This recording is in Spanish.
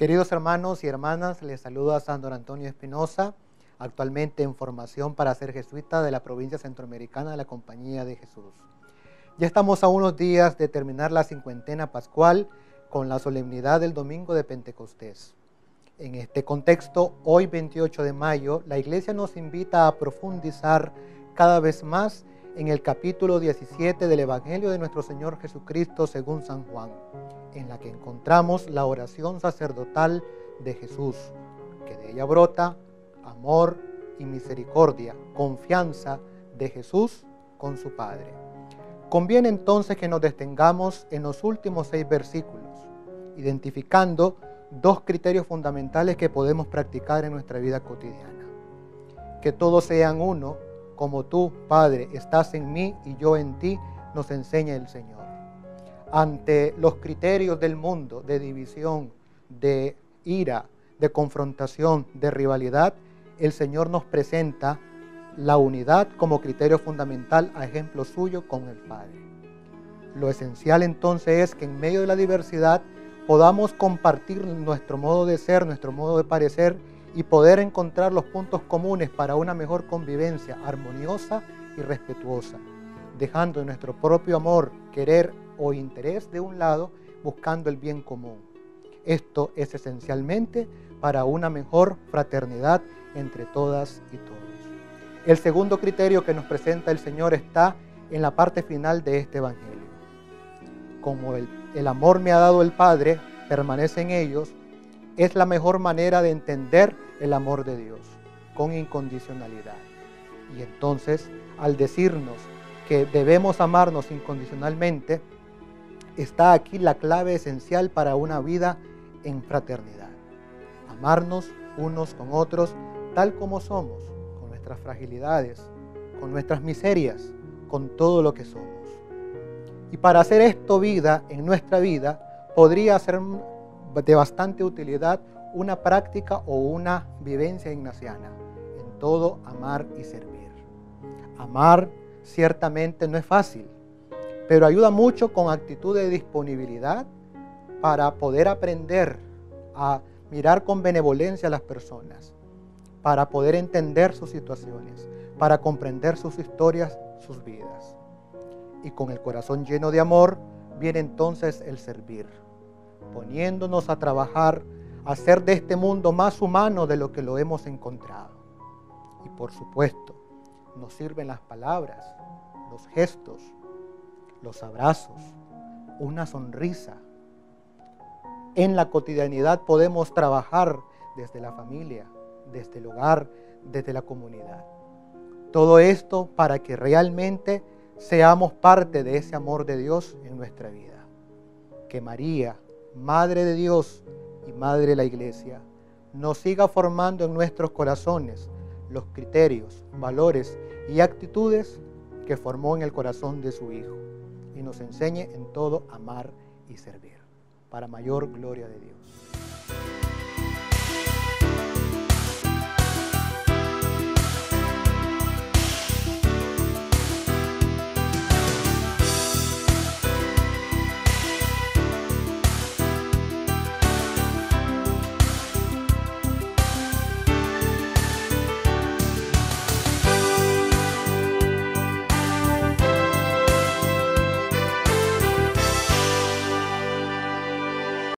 Queridos hermanos y hermanas, les saluda Sandor Antonio Espinosa, actualmente en formación para ser jesuita de la provincia centroamericana de la Compañía de Jesús. Ya estamos a unos días de terminar la cincuentena pascual con la solemnidad del domingo de Pentecostés. En este contexto, hoy 28 de mayo, la Iglesia nos invita a profundizar cada vez más en el capítulo 17 del Evangelio de nuestro Señor Jesucristo según San Juan, en la que encontramos la oración sacerdotal de Jesús, que de ella brota amor y misericordia, confianza de Jesús con su Padre. Conviene entonces que nos detengamos en los últimos 6 versículos, identificando 2 criterios fundamentales que podemos practicar en nuestra vida cotidiana. Que todos sean uno, como tú, Padre, estás en mí y yo en ti, nos enseña el Señor. Ante los criterios del mundo de división, de ira, de confrontación, de rivalidad, el Señor nos presenta la unidad como criterio fundamental a ejemplo suyo con el Padre. Lo esencial entonces es que en medio de la diversidad podamos compartir nuestro modo de ser, nuestro modo de parecer y poder encontrar los puntos comunes para una mejor convivencia armoniosa y respetuosa, dejando nuestro propio amor, querer o interés de un lado, buscando el bien común. Esto es esencialmente para una mejor fraternidad entre todas y todos. El segundo criterio que nos presenta el Señor está en la parte final de este Evangelio. Como el amor me ha dado el Padre, permanece en ellos, es la mejor manera de entender el amor de Dios, con incondicionalidad. Y entonces, al decirnos que debemos amarnos incondicionalmente, está aquí la clave esencial para una vida en fraternidad. Amarnos unos con otros tal como somos, con nuestras fragilidades, con nuestras miserias, con todo lo que somos. Y para hacer esto vida en nuestra vida, podría ser de bastante utilidad una práctica o una vivencia ignaciana, en todo amar y servir. Amar ciertamente no es fácil, pero ayuda mucho con actitud de disponibilidad para poder aprender a mirar con benevolencia a las personas, para poder entender sus situaciones, para comprender sus historias, sus vidas. Y con el corazón lleno de amor viene entonces el servir, poniéndonos a trabajar, a hacer de este mundo más humano de lo que lo hemos encontrado. Y por supuesto, nos sirven las palabras, los gestos, los abrazos, una sonrisa. En la cotidianidad podemos trabajar desde la familia, desde el hogar, desde la comunidad. Todo esto para que realmente seamos parte de ese amor de Dios en nuestra vida. Que María, Madre de Dios y Madre de la Iglesia, nos siga formando en nuestros corazones los criterios, valores y actitudes que formó en el corazón de su Hijo y nos enseñe en todo amar y servir, para mayor gloria de Dios.